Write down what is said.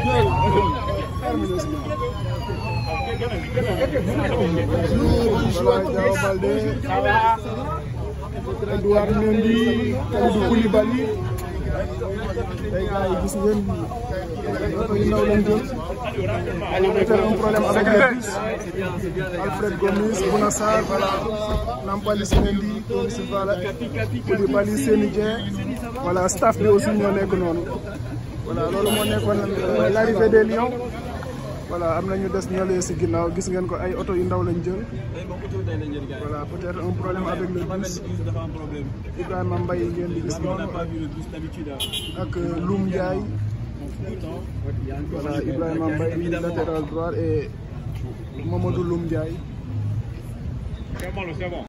Diao Baldé, Edouard Mendy, Kalidou Koulibaly. Tey gars yi gis ngeen oto yu ndaw lañ jël. Peut-être un problème avec les bus. Alfred Gomis, Bouna Sarr, voilà. Nampalys Mendy, Koulibaly, Seny Dieng. Voilà, staff bi aussi ñoo nekk noonu. Voilà, loolu moo nekkoon l'arrivée des Lions. Voilà, am na ñu des ñalee si ginnaaw gis ngeen ko ay oto yu ndaw lañ jël. Voilà, peut-être un problème avec le bus. Ibrahima Mbaye ngeen di gis noonu ak Loum Ndiaye. Voilà, Ibrahima Mbaye latéral droit et Mamadou Loum Ndiaye.